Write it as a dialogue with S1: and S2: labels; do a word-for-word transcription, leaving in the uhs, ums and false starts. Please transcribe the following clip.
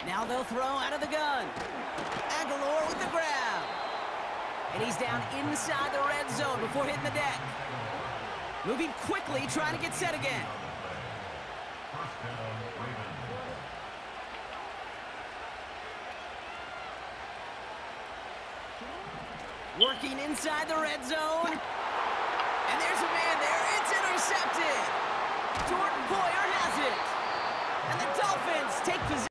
S1: Now they'll throw out of the gun. Aguilar with the grab. And he's down inside the red zone before hitting the deck. Moving quickly, trying to get set again. Working inside the red zone. And there's a man there. It's intercepted. Jordan Poyer has it. And the Dolphins take possession.